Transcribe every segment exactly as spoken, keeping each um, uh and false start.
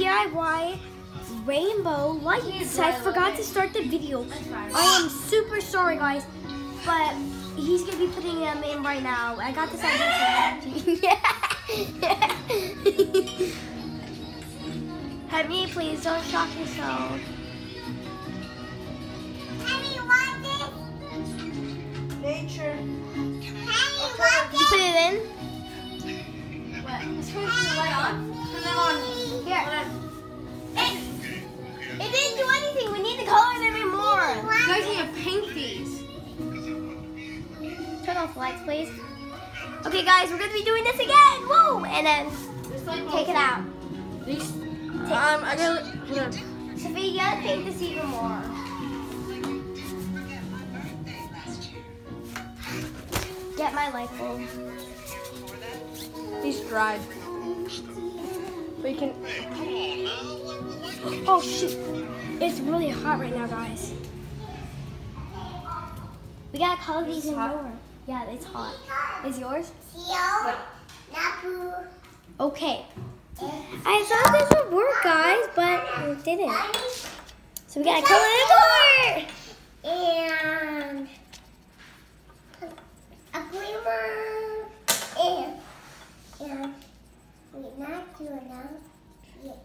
D I Y rainbow lights. I forgot to start the video. I am super sorry, guys, but he's gonna be putting them in right now. I got this idea. Henry, please don't shock yourself. Henry, want this? Nature. Henry, want You put it in? What? Let's turn the light on. Turn them on. Here. Hold on. It, it didn't do anything. We need to color them in more. You guys need to paint these. Turn off the lights, please. Okay, guys, we're gonna be doing this again. Woo! And then take it out. These. Um, I gotta. Hold on. Sophia, you gotta paint this even more. Get my light bulb. These dried. But you can. Oh shit! It's really hot right now, guys. We gotta color these in hot? more. Yeah, it's hot. Is yours? Seal, Napu, Okay. I thought this would work, guys, but it didn't. So we gotta color it more. and a glimmer, and, and we're not doing enough yet.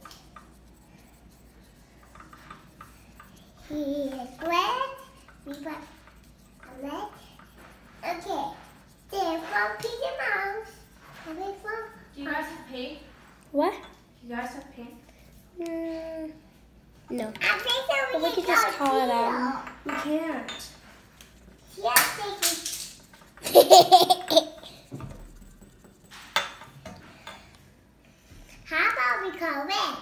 Here's red, we put a red. Okay, then from Piggy Mouse, and then from, Do you guys have paint? What? Do you guys have paint? Mm, no. I think that we, But we can could just color color them. We can't. Yes, they can. How about we color red?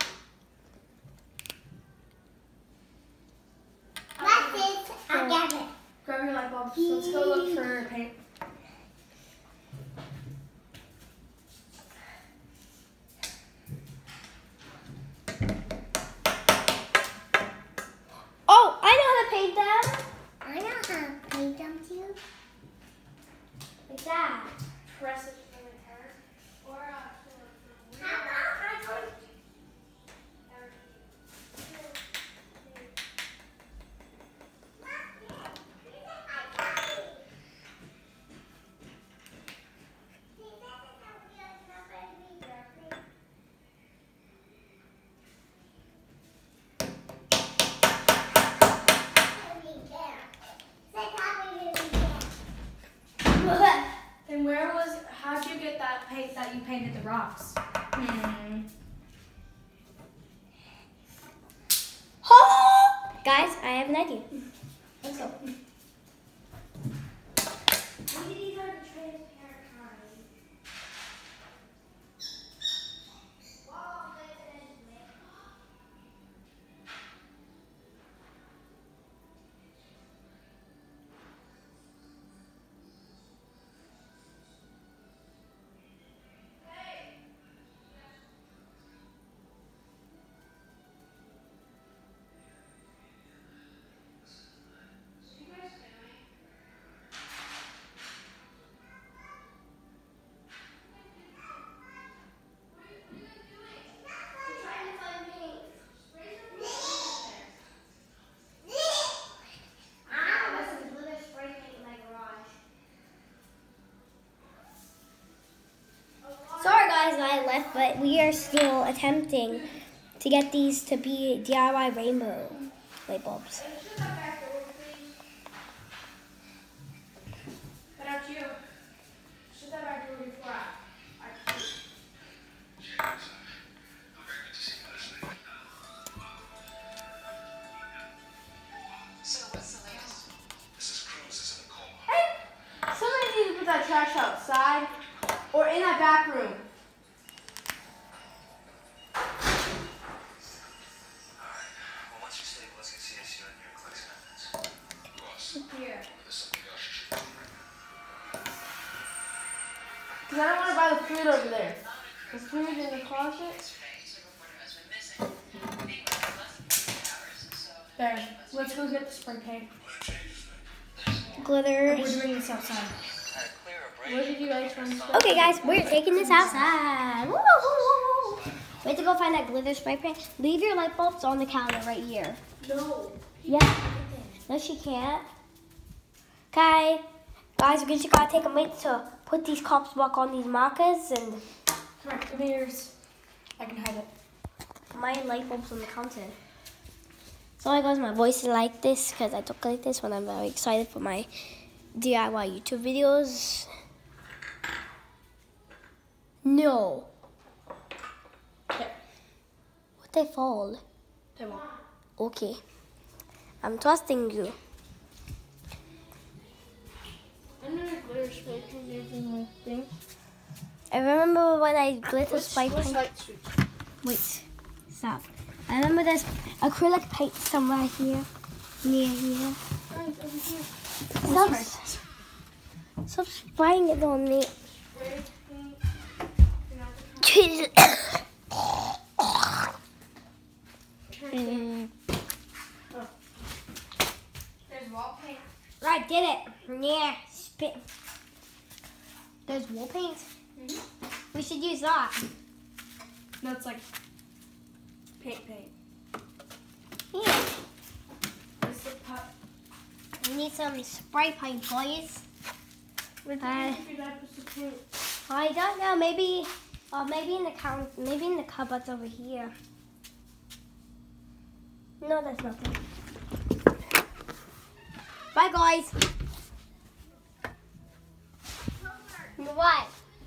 What's this? I got it. Grab your light bulbs. Let's go look for paint. Oh, I know how to paint them. I know how to paint them too. Like that. Press it really hard. Or uh, How about I go? And where was? How'd you get that paint that you painted the rocks? Hmm. Oh! Guys, I have an idea. Let's go. These are the transparent kinds. Sorry guys, I left, but we are still attempting to get these to be D I Y rainbow light bulbs. But after you, shut that back door before I. I Hey, somebody needs to put that trash outside or in that back room. Here. Because I don't want to buy the food over there. The food in the closet. There. Let's go get the spray paint. Glitter. We're doing this outside. What did you guys want to Okay guys, we're taking this outside. Woo, woo, woo, woo. We have to go find that glitter spray paint. Leave your light bulbs on the counter right here. No. Yeah. No, she can't. Okay. Guys, we just gotta take a minute to put these cups back on these markers and... Come on, give me yours. I can hide it. My light bulbs on the counter. Sorry guys, my voice is like this because I talk like this when I'm very excited for my D I Y YouTube videos. No. Okay. Would they fall? They won't. Okay. I'm trusting you. I know glitter spray paint is in my thing. I remember when I glitter Which, spray which paint. light switch? Wait, stop. I remember there's acrylic paint somewhere here. Near here. Guys, over here. Stop, stop spraying it on me. Spray paint. Jesus. Mm. Oh. There's wall paint. I did it. Yeah, spit. There's wall paint. Mm-hmm. We should use that. No, it's like paint paint. Yeah. It's the pot. We need some spray paint, boys. Where did Uh, you put your diapers to paint? I don't know. Maybe, uh, maybe in the count. Maybe in the cupboards over here. No, there's nothing. Bye, guys. What?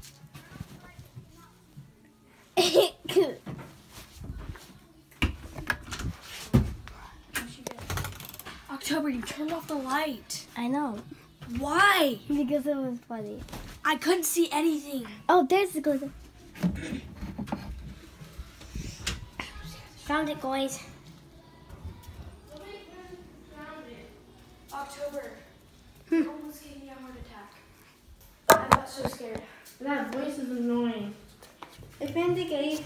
October, you turned off the light. I know. Why? Because it was funny. I couldn't see anything. Oh, there's the glitter. Found it, guys. October. Hmm. Almost gave me a heart attack. I got so scared. That voice is annoying. I found the game.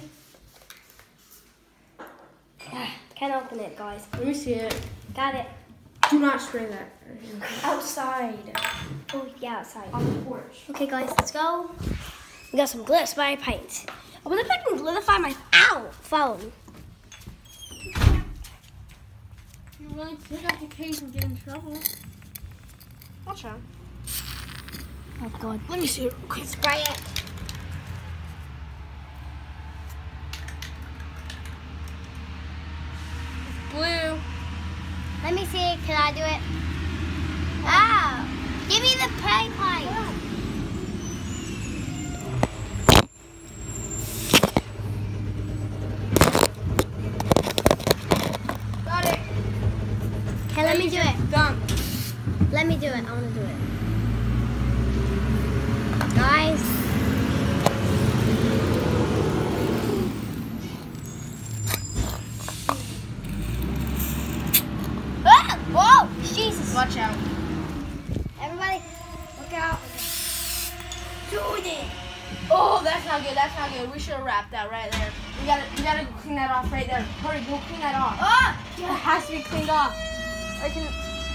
Can't open it, guys. Let me see it. Got it. Do not spray that. Outside. Oh, yeah, outside. On the porch. Okay, guys, let's go. We got some glitter spray paint. I wonder if I can glitter my ow phone. You really pick up the case and get in trouble. Watch out. Oh, God. Let me see it real quick. Spray it. Blue. Let me see. Can I do it? Oh, give me the spray paint. Got it. Okay, let me do it. Done. Let me do it. I want to do it. Guys. Ah! Whoa! Jesus. Watch out. Everybody, look out. Dude it. Oh, that's not good. That's not good. We should have wrapped that right there. We gotta, we gotta clean that off right there. Hurry, go clean that off. Ah! It has to be cleaned off. I can.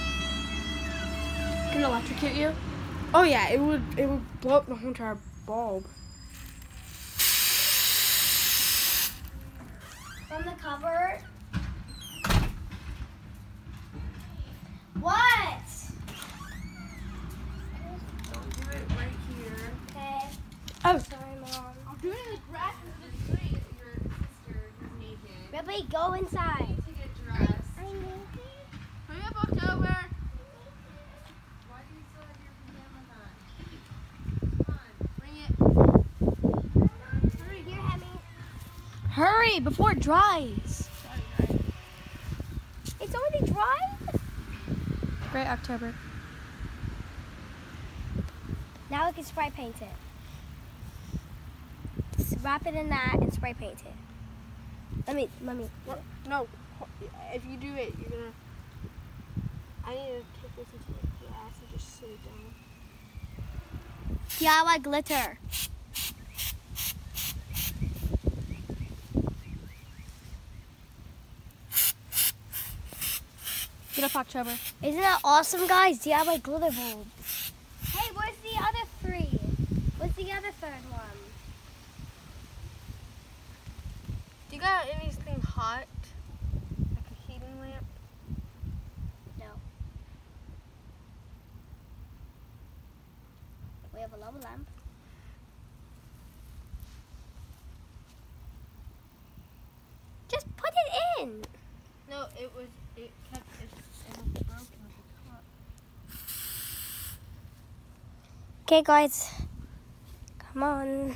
Can electrocute you? Oh yeah, it would. It would blow up the whole entire bulb. From the cupboard. What? Don't do it right here. Okay. Oh. Sorry, Mom. I'm doing it in the grass with this tree. Your sister is naked. Everybody go inside. To get dressed. Hurry up, October. Why do you still have your pajamas on? Come on, bring it. Hurry, here, Hemi. Hurry before it dries. It's already dry? Great, October. Now we can spray paint it. Just wrap it in that and spray paint it. Let me, let me. What? No, if you do it, you're gonna. I need to take this into the glass and just sit it down. D I Y glitter. Get up, October. Isn't that awesome, guys? D I Y glitter bulbs. Hey, where's the other three? What's the other third one? anything hot? Like a heating lamp? No. We have a lava lamp. Just put it in. No, it was, it kept, it, it was broken at the top. Okay, guys. Come on.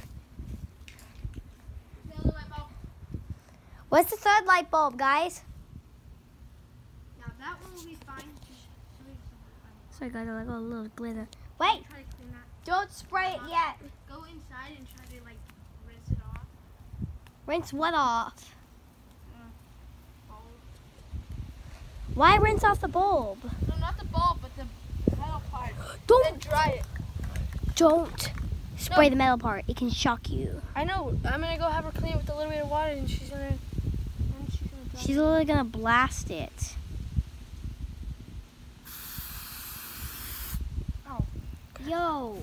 What's the third light bulb, guys? Now that one will be fine. Just show me something. Sorry, guys, I got a little glitter. Wait, Try to clean that. don't spray it yet. Go inside and try to like rinse it off. Rinse what off? Bulb. Why rinse off the bulb? No, not the bulb, but the metal part. Then Don't, dry it. don't spray No. the metal part. It can shock you. I know. I'm gonna go have her clean it with a little bit of water, and she's gonna. And she's gonna dry She's it. literally gonna blast it. Oh. Yo.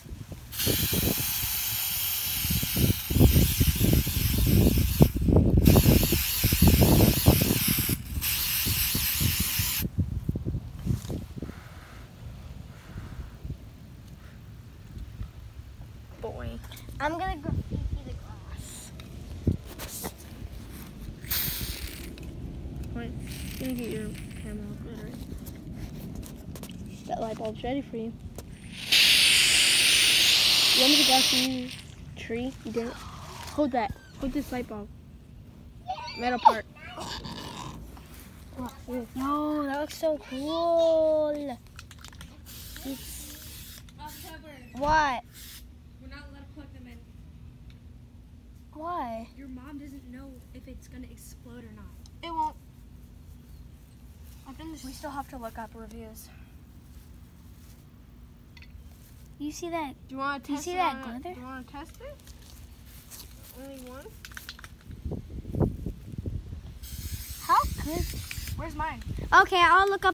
Boy. I'm gonna graffiti the glass. Wait, I'm gonna get your camera glitter. That light bulb's ready for you. You want me to grab some tree? You didn't? Hold that. Hold this light bulb. Metal part. Yo, that looks so cool. What? We're not allowed to plug them in. Why? Your mom doesn't know if it's gonna explode or not. It won't. I've been We still have to look up reviews. You see that? Do you want to Do you test see it that on a- glitter? Do you want to test it? Only one? How good? Where's mine? Okay, I'll look up.